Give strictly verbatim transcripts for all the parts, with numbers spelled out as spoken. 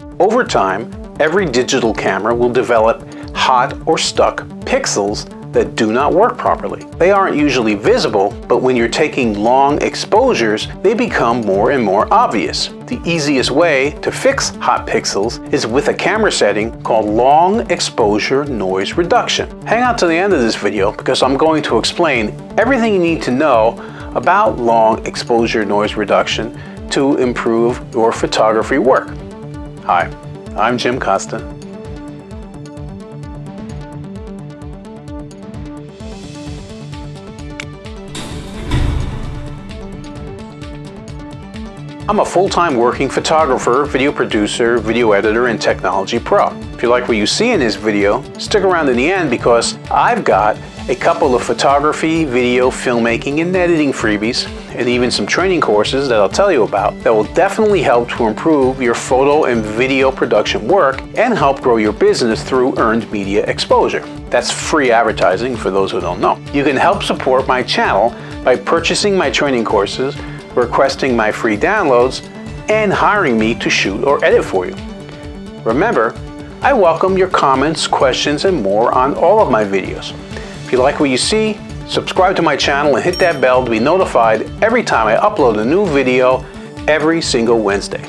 Over time, every digital camera will develop hot or stuck pixels that do not work properly. They aren't usually visible, but when you're taking long exposures, they become more and more obvious. The easiest way to fix hot pixels is with a camera setting called long exposure noise reduction. Hang on to the end of this video because I'm going to explain everything you need to know about long exposure noise reduction to improve your photography work. Hi, I'm Jim Costa. I'm a full-time working photographer, video producer, video editor, and technology pro. If you like what you see in this video, stick around in the end because I've got a couple of photography, video, filmmaking, and editing freebies, and even some training courses that I'll tell you about that will definitely help to improve your photo and video production work and help grow your business through earned media exposure. That's free advertising for those who don't know. You can help support my channel by purchasing my training courses, requesting my free downloads, and hiring me to shoot or edit for you. Remember, I welcome your comments, questions, and more on all of my videos. If you like what you see, subscribe to my channel and hit that bell to be notified every time I upload a new video every single Wednesday.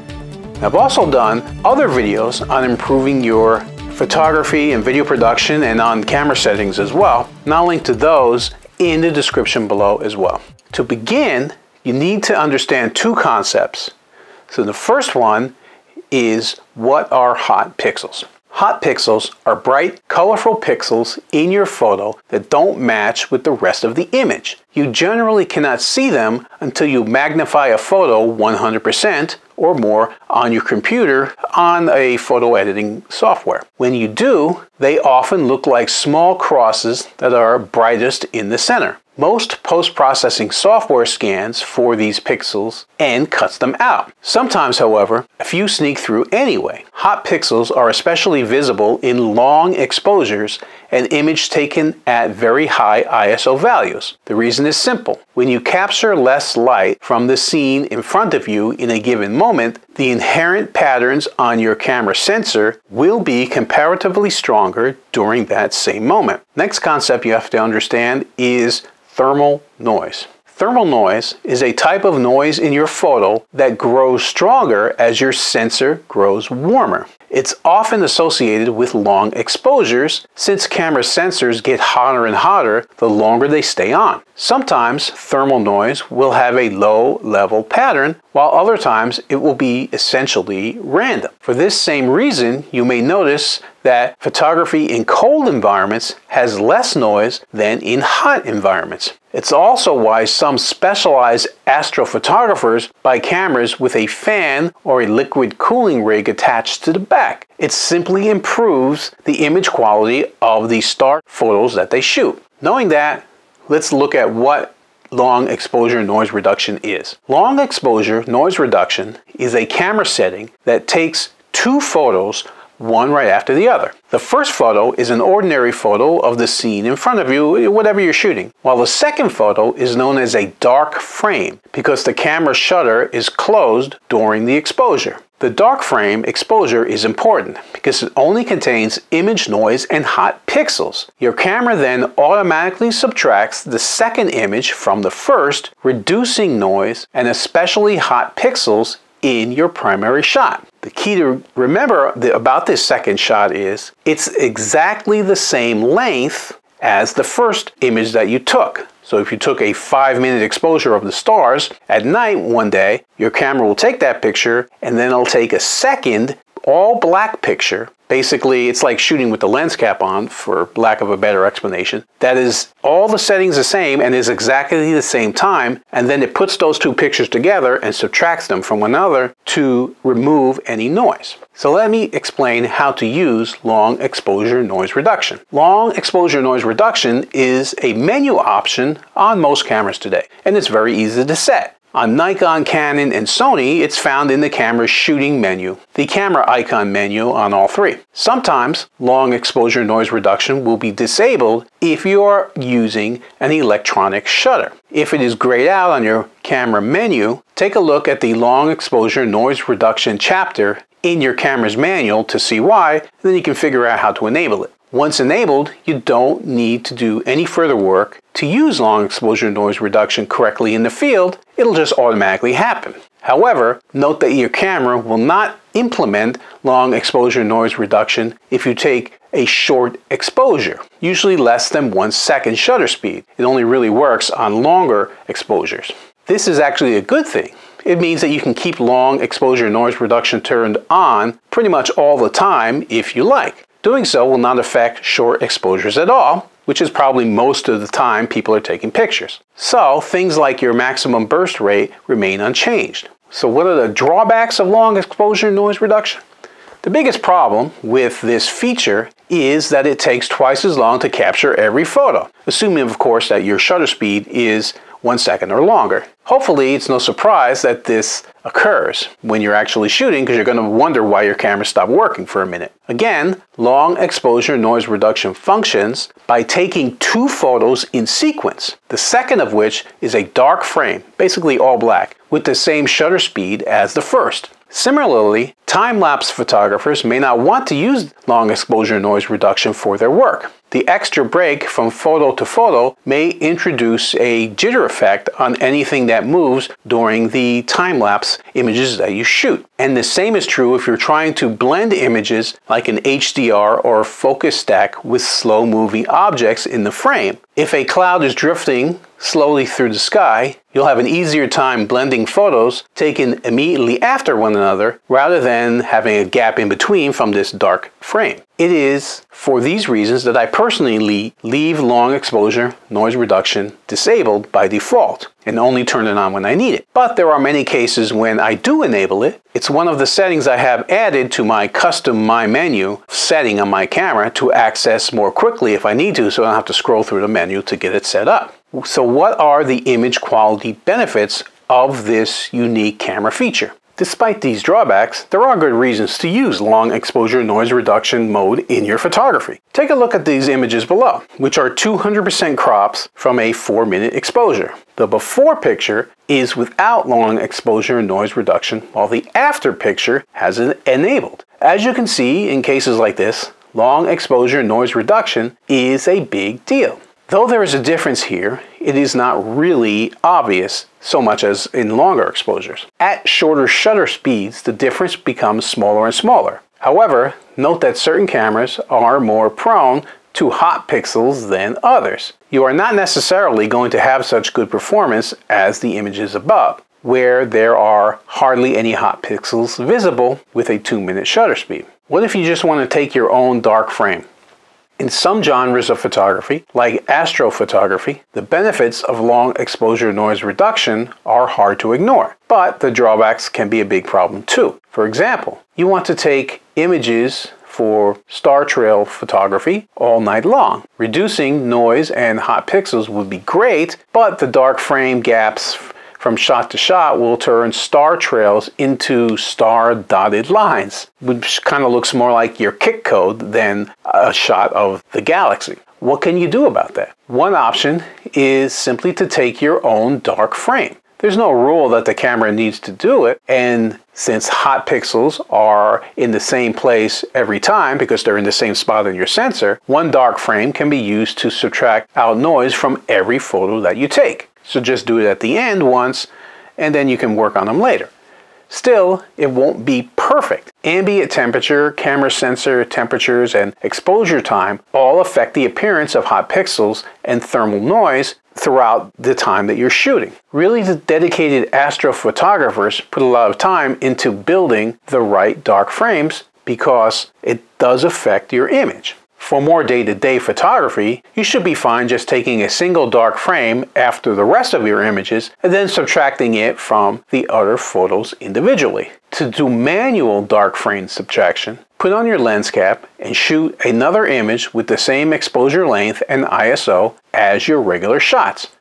I've also done other videos on improving your photography and video production and on camera settings as well, and I'll link to those in the description below as well. To begin, you need to understand two concepts. So the first one is, what are hot pixels? Hot pixels are bright, colorful pixels in your photo that don't match with the rest of the image. You generally cannot see them until you magnify a photo one hundred percent or more on your computer on a photo editing software. When you do, they often look like small crosses that are brightest in the center. Most post-processing software scans for these pixels and cuts them out. Sometimes, however, a few sneak through anyway. Hot pixels are especially visible in long exposures and image taken at very high I S O values. The reason is simple. When you capture less light from the scene in front of you in a given moment, the inherent patterns on your camera sensor will be comparatively stronger during that same moment. Next concept you have to understand is thermal noise. Thermal noise is a type of noise in your photo that grows stronger as your sensor grows warmer. It's often associated with long exposures since camera sensors get hotter and hotter the longer they stay on. Sometimes thermal noise will have a low level pattern, while other times it will be essentially random. For this same reason, you may notice that photography in cold environments has less noise than in hot environments. It's also why some specialized astrophotographers buy cameras with a fan or a liquid cooling rig attached to the back. It simply improves the image quality of the star photos that they shoot. Knowing that, let's look at what long exposure noise reduction is. Long exposure noise reduction is a camera setting that takes two photos, one right after the other. The first photo is an ordinary photo of the scene in front of you, whatever you're shooting, while the second photo is known as a dark frame because the camera shutter is closed during the exposure. The dark frame exposure is important because it only contains image noise and hot pixels. Your camera then automatically subtracts the second image from the first, reducing noise and especially hot pixels in your primary shot. The key to remember about this second shot is it's exactly the same length as the first image that you took. So if you took a five minute exposure of the stars at night one day, your camera will take that picture and then it'll take a second all black picture. Basically, it's like shooting with the lens cap on, for lack of a better explanation. That is all the settings the same and is exactly the same time, and then it puts those two pictures together and subtracts them from one another to remove any noise. So let me explain how to use long exposure noise reduction. Long exposure noise reduction is a menu option on most cameras today, and it's very easy to set. On Nikon, Canon, and Sony, it's found in the camera's shooting menu, the camera icon menu on all three. Sometimes, long exposure noise reduction will be disabled if you are using an electronic shutter. If it is grayed out on your camera menu, take a look at the long exposure noise reduction chapter in your camera's manual to see why, and then you can figure out how to enable it. Once enabled, you don't need to do any further work to use long exposure noise reduction correctly in the field. It'll just automatically happen. However, note that your camera will not implement long exposure noise reduction if you take a short exposure, usually less than one second shutter speed. It only really works on longer exposures. This is actually a good thing. It means that you can keep long exposure noise reduction turned on pretty much all the time if you like. Doing so will not affect short exposures at all, which is probably most of the time people are taking pictures. So things like your maximum burst rate remain unchanged. So what are the drawbacks of long exposure noise reduction? The biggest problem with this feature is that it takes twice as long to capture every photo, assuming of course that your shutter speed is one second or longer. Hopefully it's no surprise that this occurs when you're actually shooting, because you're going to wonder why your camera stopped working for a minute. Again, long exposure noise reduction functions by taking two photos in sequence, the second of which is a dark frame, basically all black, with the same shutter speed as the first. Similarly, time-lapse photographers may not want to use long exposure noise reduction for their work. The extra break from photo to photo may introduce a jitter effect on anything that moves during the time-lapse images that you shoot. And the same is true if you're trying to blend images like an H D R or focus stack with slow-moving objects in the frame. If a cloud is drifting slowly through the sky, you'll have an easier time blending photos taken immediately after one another rather than having a gap in between from this dark frame. It is for these reasons that I personally leave long exposure noise reduction disabled by default and only turn it on when I need it. But there are many cases when I do enable it. It's one of the settings I have added to my custom My Menu setting on my camera to access more quickly if I need to, so I don't have to scroll through the menu to get it set up. So what are the image quality benefits of this unique camera feature? Despite these drawbacks, there are good reasons to use long exposure noise reduction mode in your photography. Take a look at these images below, which are two hundred percent crops from a four minute exposure. The before picture is without long exposure noise reduction, while the after picture has it enabled. As you can see in cases like this, long exposure noise reduction is a big deal. Though there is a difference here, it is not really obvious so much as in longer exposures. At shorter shutter speeds, the difference becomes smaller and smaller. However, note that certain cameras are more prone to hot pixels than others. You are not necessarily going to have such good performance as the images above, where there are hardly any hot pixels visible with a two minute shutter speed. What if you just want to take your own dark frame? In some genres of photography, like astrophotography, the benefits of long exposure noise reduction are hard to ignore, but the drawbacks can be a big problem too. For example, you want to take images for star trail photography all night long. Reducing noise and hot pixels would be great, but the dark frame gaps from shot to shot will turn star trails into star dotted lines, which kind of looks more like your kick code than a shot of the galaxy. What can you do about that? One option is simply to take your own dark frame. There's no rule that the camera needs to do it, and since hot pixels are in the same place every time because they're in the same spot on your sensor, one dark frame can be used to subtract out noise from every photo that you take. So just do it at the end once, and then you can work on them later. Still, it won't be perfect. Ambient temperature, camera sensor temperatures, and exposure time all affect the appearance of hot pixels and thermal noise throughout the time that you're shooting. Really, the dedicated astrophotographers put a lot of time into building the right dark frames because it does affect your image. For more day-to-day photography, you should be fine just taking a single dark frame after the rest of your images and then subtracting it from the other photos individually. To do manual dark frame subtraction, put on your lens cap and shoot another image with the same exposure length and I S O as your regular shots.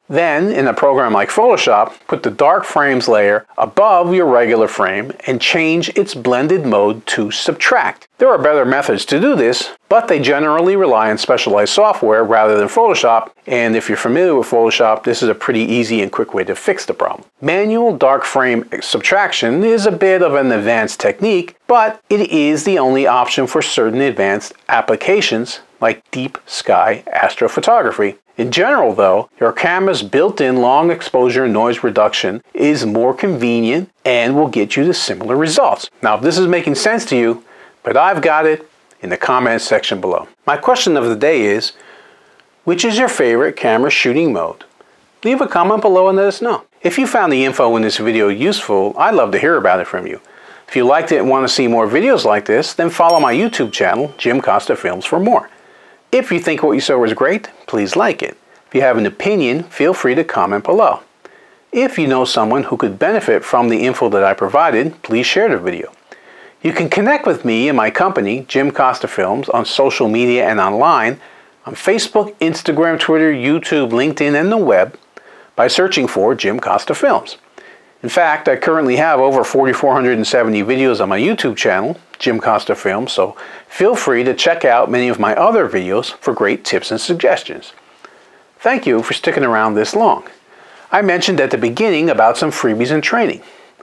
Then, in a program like Photoshop, put the dark frames layer above your regular frame and change its blended mode to subtract. There are better methods to do this, but they generally rely on specialized software rather than Photoshop, and if you're familiar with Photoshop, this is a pretty easy and quick way to fix the problem. Manual dark frame subtraction is a bit of an advanced technique, but it is the only option for certain advanced applications like deep sky astrophotography. In general though, your camera's built-in long exposure noise reduction is more convenient and will get you to similar results. Now if this is making sense to you, but I've got it in the comments section below. My question of the day is, which is your favorite camera shooting mode? Leave a comment below and let us know. If you found the info in this video useful, I'd love to hear about it from you. If you liked it and want to see more videos like this, then follow my YouTube channel, Jim Costa Films, for more. If you think what you saw was great, please like it. If you have an opinion, feel free to comment below. If you know someone who could benefit from the info that I provided, please share the video. You can connect with me and my company, Jim Costa Films, on social media and online, on Facebook, Instagram, Twitter, YouTube, LinkedIn, and the web by searching for Jim Costa Films. In fact, I currently have over four thousand four hundred seventy videos on my YouTube channel, Jim Costa Films, so feel free to check out many of my other videos for great tips and suggestions. Thank you for sticking around this long. I mentioned at the beginning about some freebies and training.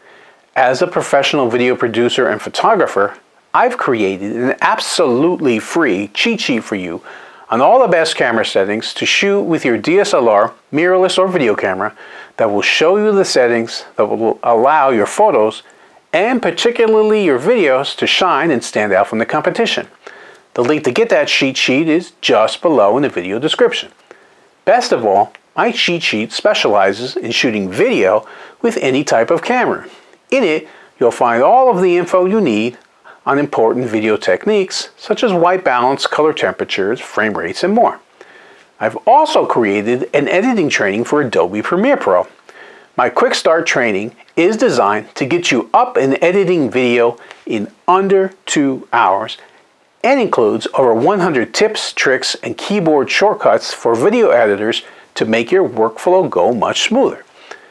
As a professional video producer and photographer, I've created an absolutely free cheat sheet for you on all the best camera settings to shoot with your D S L R, mirrorless, or video camera that will show you the settings that will allow your photos and particularly your videos to shine and stand out from the competition. The link to get that cheat sheet is just below in the video description. Best of all, my cheat sheet specializes in shooting video with any type of camera. In it, you'll find all of the info you need on important video techniques such as white balance, color temperatures, frame rates, and more. I've also created an editing training for Adobe Premiere Pro. My quick start training is designed to get you up and editing video in under two hours and includes over one hundred tips, tricks, and keyboard shortcuts for video editors to make your workflow go much smoother.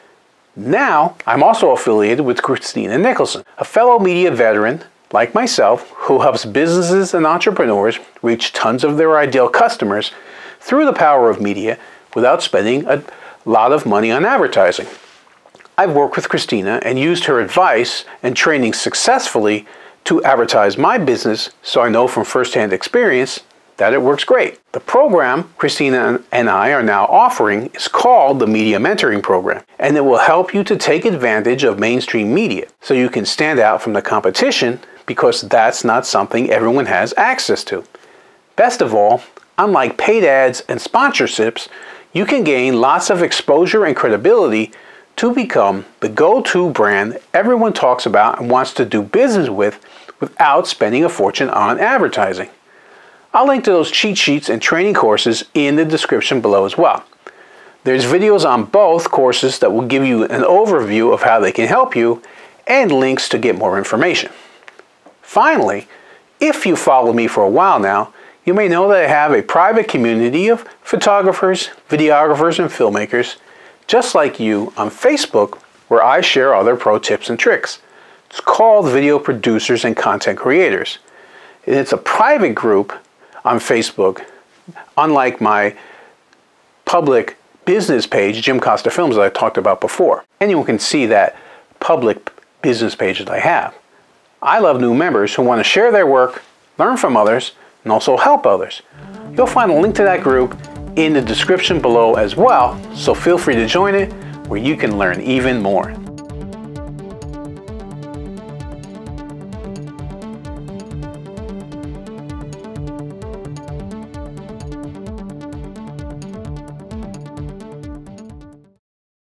Now, I'm also affiliated with Christina Nicholson, a fellow media veteran like myself who helps businesses and entrepreneurs reach tons of their ideal customers through the power of media without spending a lot of money on advertising. I've worked with Christina and used her advice and training successfully to advertise my business, so I know from firsthand experience that it works great. The program Christina and I are now offering is called the Media Mentoring Program, and it will help you to take advantage of mainstream media so you can stand out from the competition because that's not something everyone has access to. Best of all, unlike paid ads and sponsorships, you can gain lots of exposure and credibility to become the go-to brand everyone talks about and wants to do business with without spending a fortune on advertising. I'll link to those cheat sheets and training courses in the description below as well. There's videos on both courses that will give you an overview of how they can help you and links to get more information. Finally, if you follow me for a while now, you may know that I have a private community of photographers, videographers, and filmmakers just like you on Facebook where I share other pro tips and tricks. It's called Video Producers and Content Creators. And it's a private group on Facebook, unlike my public business page, Jim Costa Films, that I talked about before. Anyone can see that public business page that I have. I love new members who want to share their work, learn from others, and also help others. You'll find a link to that group in the description below as well, so feel free to join it where you can learn even more.